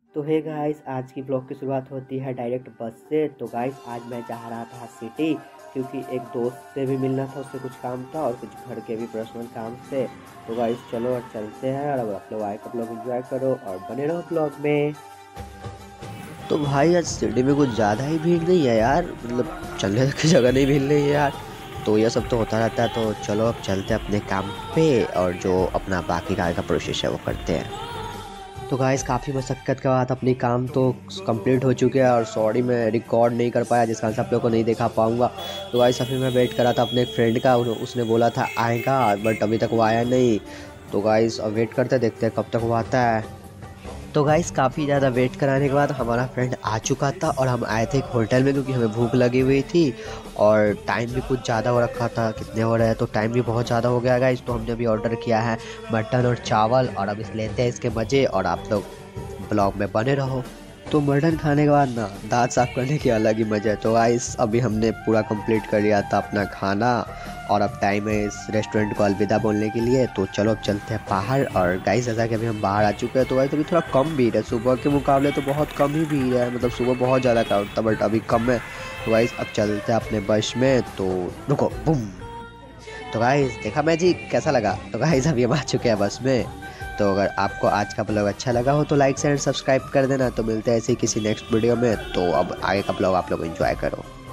तो hey guys, आज की ब्लॉग की शुरुआत होती है डायरेक्ट बस से। तो गाइस आज मैं जा रहा था सिटी, क्योंकि एक दोस्त से भी मिलना था, उससे कुछ काम था और कुछ घर के भी पर्सनल काम से। तो गाइस चलो और चलते हैं, और अब आप लोग आए, आप लोग एंजॉय करो और बने रहो ब्लॉग में। तो भाई आज सिटी में कुछ ज़्यादा ही भीड़ नहीं है यार, मतलब चलने की जगह नहीं मिल रही है यार। तो ये सब तो होता रहता है, तो चलो अब चलते हैं अपने काम पे और जो अपना बाकी का प्रोसेस है वो करते हैं। तो गाइस काफ़ी मशक्क़त के बाद अपनी काम तो कंप्लीट हो चुके हैं, और सॉरी मैं रिकॉर्ड नहीं कर पाया, जिस कारण से आप लोगों को नहीं दिखा पाऊँगा। तो गाइस अभी मैं वेट कर रहा था अपने एक फ्रेंड का, उसने बोला था आएगा, बट अभी तक वो आया नहीं। तो गाइस अब वेट करते देखते हैं कब तक वो आता है। तो गाइस काफ़ी ज़्यादा वेट कराने के बाद हमारा फ्रेंड आ चुका था, और हम आए थे एक होटल में क्योंकि हमें भूख लगी हुई थी और टाइम भी कुछ ज़्यादा हो रखा था। कितने हो रहे हैं, तो टाइम भी बहुत ज़्यादा हो गया गाइस। तो हमने अभी ऑर्डर किया है मटन और चावल, और अब इस लेते हैं इसके मज़े, और आप लोग ब्लॉग में बने रहो। तो मटन खाने के बाद ना दांत साफ करने की अलग ही मज़ा है। तो गाइस अभी हमने पूरा कंप्लीट कर लिया था अपना खाना, और अब टाइम है इस रेस्टोरेंट को अलविदा बोलने के लिए। तो चलो अब चलते हैं बाहर। और गाइस जैसा कि अभी हम बाहर आ चुके हैं, तो गाइस अभी थोड़ा कम भीड़ है, सुबह के मुकाबले तो बहुत कम ही भीड़ है। मतलब सुबह बहुत ज़्यादा क्राउड था, बट अभी कम है। तो गाइस अब चलते हैं अपने बस में। तो रुको, बूम। तो गाइस देखा मैजिक कैसा लगा। तो गाइस अभी हम आ चुके हैं बस में। तो अगर आपको आज का ब्लॉग अच्छा लगा हो तो लाइक शेयर सब्सक्राइब कर देना। तो मिलते हैं ऐसे ही किसी नेक्स्ट वीडियो में। तो अब आगे का ब्लॉग आप लोग एंजॉय करो।